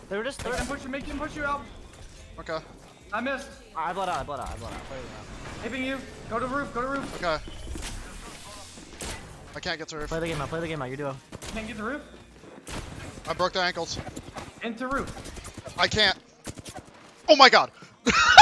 They were just. Make him push you out. Okay. I missed. I bled out. Play Hipping you. Go to roof. Okay. I can't get to roof. the game out. You're duo. Can't get the roof. I broke the ankles. Into roof. I can't. Oh my god!